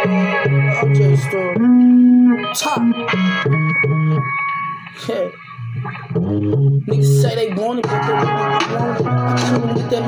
OJ story. Top. Yeah. Niggas say they want it, but they really don't want it. I kill them with that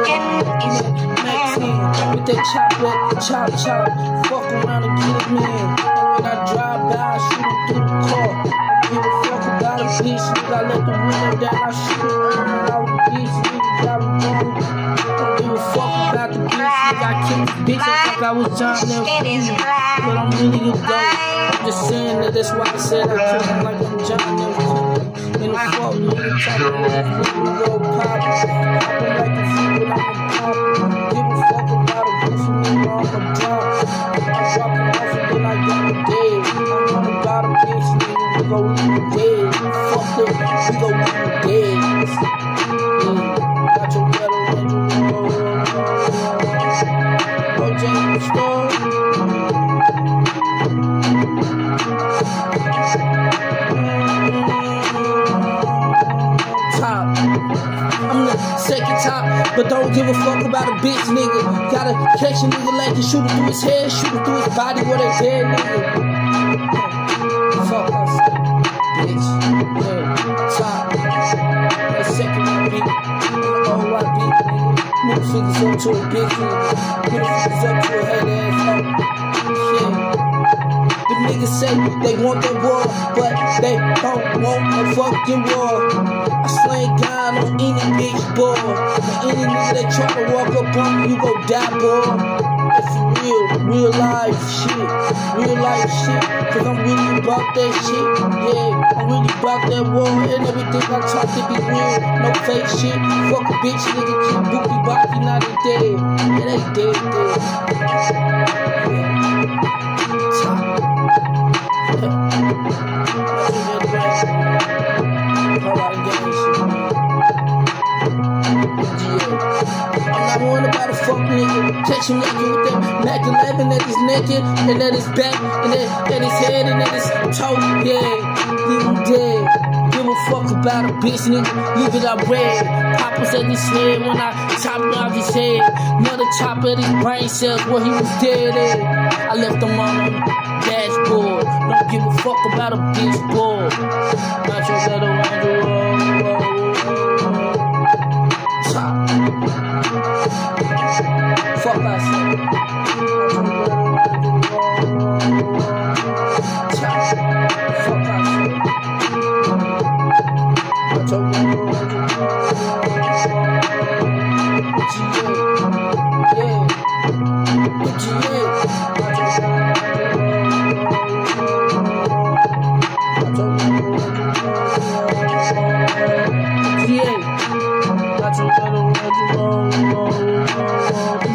Mac with that chop. Fuck around and get it, man. And when I drive by, I shoot him through the car. I give a fuck about a bitch, nigga. I let the window down, I shoot him out the bitch, nigga. Got him going. Don't give a fuck about the bitch, nigga. I kill the bitch, I think I was John Nelson. But I'm really a dope. I'm just saying that that's why I said I kill him like I'm John Nelson. In the fuck, nigga, talking like we go pop. Poppin' like a fool, I'm a pop. Give a fuck about a pussy, nigga, I'm a drop. I drop him off and then I get him dead. I run about a bitch, nigga, we go leave him dead. Fuck it, we go leave him dead. Got your ghetto and you OJ story. I'm the second top, but don't give a fuck about a bitch, nigga. Gotta catch a nigga like you, shoot it through his head, shoot it through his body where they dead, nigga. Fuck us, bitch. Yeah, top. The second one beat, all white beat, nigga. Middle fingers up to a big nigga. Middle fingers up to a head ass fuck. Yeah. The niggas say they want the war, but they don't want a fucking war. I slang down on any bitch, boy. And any nigga that try to walk up on me, you gon' die, boy. It's real life shit. Real life shit. Cause I'm really about that shit. Yeah, I'm really about that war. And everything I talk to be real. No fake shit. Fuck a bitch, nigga. Keep bookie body, now they dead. Yeah, they dead. I'm not worried about a fuck nigga. Catch him naked with that Mac 11 at his naked, and at his back, and at his head, and at his toe. Yeah, leave him dead. Give a fuck about a bitch, nigga. Leave it out red. Poppers at his head when I chop off his head. Another chop at his brain cells where he was dead at. I left him on the dashboard. Don't give a fuck about a bitch, boy. Not your better around the world. Chop. Fuck I said. Chop. Fuck I said. I told you. Yeah.